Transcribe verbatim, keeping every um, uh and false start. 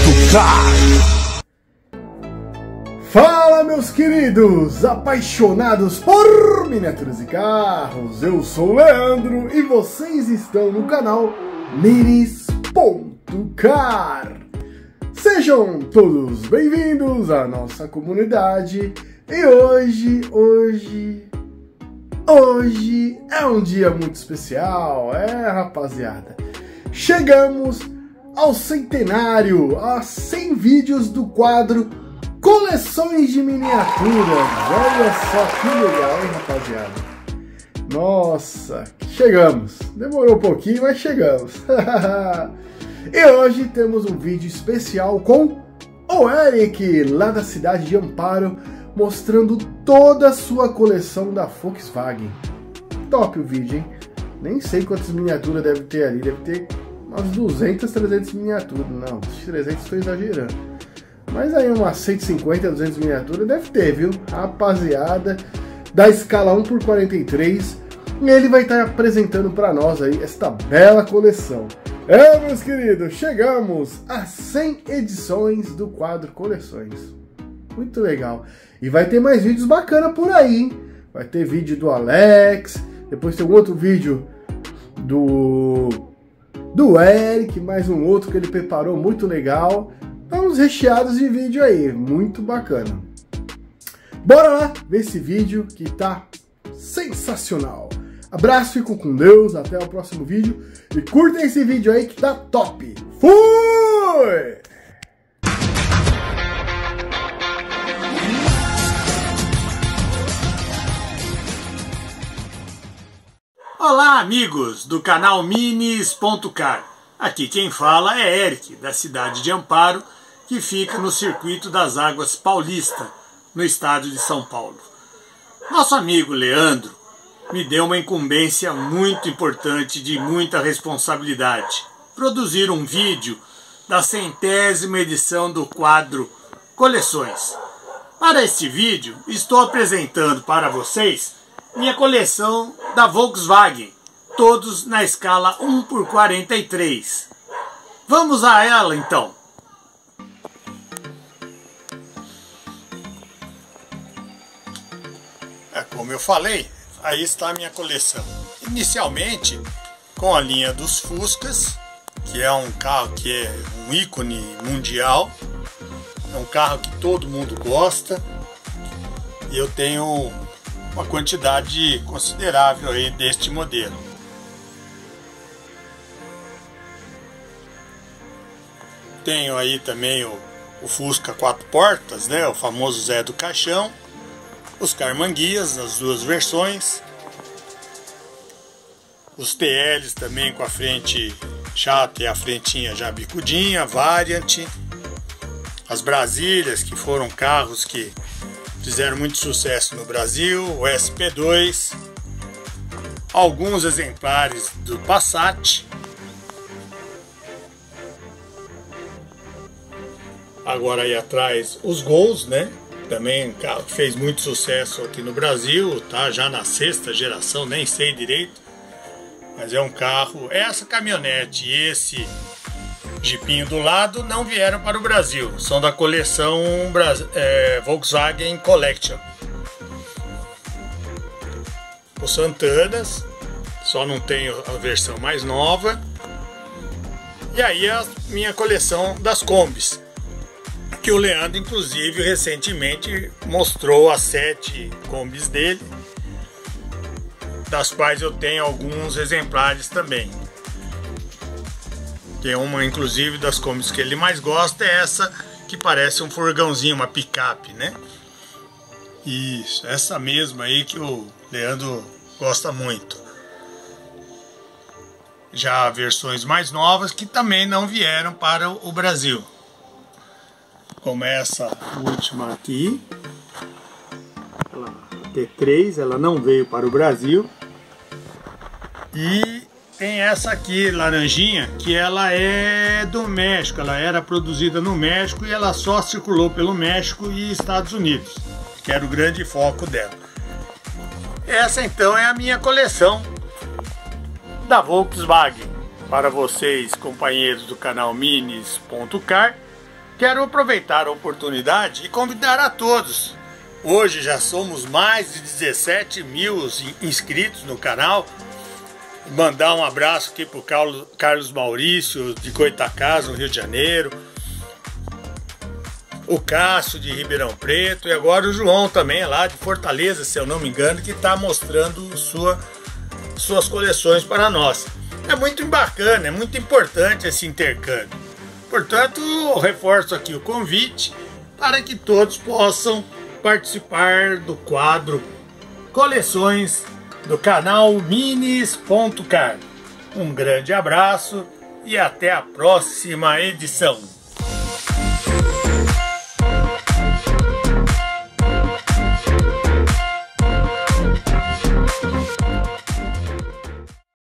Car. Fala, meus queridos apaixonados por miniaturas e carros, eu sou o Leandro e vocês estão no canal Minis.car. Sejam todos bem-vindos à nossa comunidade e hoje, hoje, hoje é um dia muito especial, é rapaziada, chegamos ao centenário, a cem vídeos do quadro Coleções de Miniaturas. Olha só que legal, hein, rapaziada? Nossa, chegamos. Demorou um pouquinho, mas chegamos. E hoje temos um vídeo especial com o Eric, lá da cidade de Amparo, mostrando toda a sua coleção da Volkswagen. Top o vídeo, hein? Nem sei quantas miniaturas deve ter ali, deve ter umas duzentas, trezentas miniaturas. Não, trezentas estou exagerando. Mas aí umas cento e cinquenta, duzentas miniaturas deve ter, viu? Rapaziada, da escala um por quarenta e três, e ele vai estar apresentando para nós aí esta bela coleção. É, meus queridos, chegamos a cem edições do quadro Coleções. Muito legal. E vai ter mais vídeos bacanas por aí, hein? Vai ter vídeo do Alex, depois tem um outro vídeo do... do Eric, mais um outro que ele preparou muito legal. Estamos recheados de vídeo aí, muito bacana. Bora lá ver esse vídeo que tá sensacional. Abraço, fico com Deus, até o próximo vídeo. E curtem esse vídeo aí que tá top. Fui! Olá, amigos do canal Minis.car. Aqui quem fala é Eric, da cidade de Amparo, que fica no Circuito das Águas Paulista, no estado de São Paulo. Nosso amigo Leandro me deu uma incumbência muito importante, de muita responsabilidade: produzir um vídeo da centésima edição do quadro Coleções. Para este vídeo, estou apresentando para vocês minha coleção da Volkswagen, todos na escala um por quarenta e três. Vamos a ela então. É, como eu falei, aí está a minha coleção. Inicialmente com a linha dos Fuscas, que é um carro que é um ícone mundial, é um carro que todo mundo gosta, e eu tenho uma quantidade considerável aí deste modelo. Tenho aí também o, o Fusca quatro portas, né, o famoso Zé do Caixão, os Carmanguias nas duas versões, os T Ls também com a frente chata e a frentinha já bicudinha, Variant, as Brasílias, que foram carros que fizeram muito sucesso no Brasil, o S P dois, alguns exemplares do Passat. Agora aí atrás os Gols, né? Também um carro que fez muito sucesso aqui no Brasil, tá já na sexta geração, nem sei direito, mas é um carro. Essa caminhonete e esse jipinho do lado não vieram para o Brasil, são da coleção é, Volkswagen Collection. Os Santanas, só não tenho a versão mais nova. E aí a minha coleção das Kombis, que o Leandro inclusive recentemente mostrou as sete Kombis dele, das quais eu tenho alguns exemplares também. Tem uma inclusive das Kombis que ele mais gosta, é essa que parece um furgãozinho, uma picape, né? Isso, essa mesma aí que o Leandro gosta muito. Já versões mais novas que também não vieram para o Brasil, como essa última aqui, a T três, ela não veio para o Brasil. E tem essa aqui, laranjinha, que ela é do México, ela era produzida no México e ela só circulou pelo México e Estados Unidos, que era o grande foco dela. Essa então é a minha coleção da Volkswagen. Para vocês, companheiros do canal Minis.car, Quero aproveitar a oportunidade e convidar a todos. Hoje já somos mais de dezessete mil inscritos no canal. Mandar um abraço aqui para o Carlos Maurício de Goitacazes, no Rio de Janeiro. O Cássio de Ribeirão Preto e agora o João também, lá de Fortaleza, se eu não me engano, que está mostrando sua, suas coleções para nós. É muito bacana, é muito importante esse intercâmbio. Portanto, eu reforço aqui o convite para que todos possam participar do quadro Coleções do canal Minis ponto car. Um grande abraço e até a próxima edição.